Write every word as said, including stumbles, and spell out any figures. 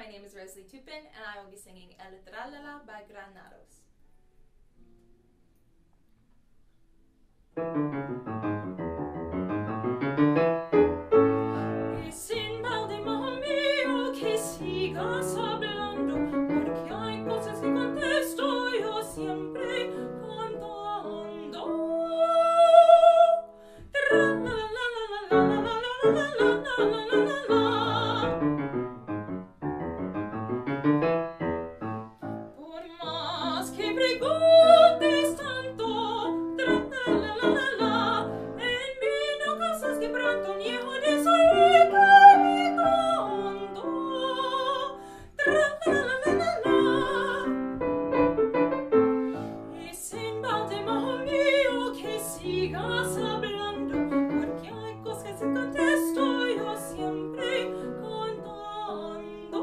name is Rosalie Tupin, and I will be singing El Tralala by Granados. Y sin balde, mamá mío, que sigas hablando, porque hay cosas que contesto yo siempre cantando. Por más que preguntes tanto, en mí no casas que pronto niego de soy cantando. Y sin balde, mamá mío, que sigas hablando, porque hay cosas que contesto yo siempre cantando.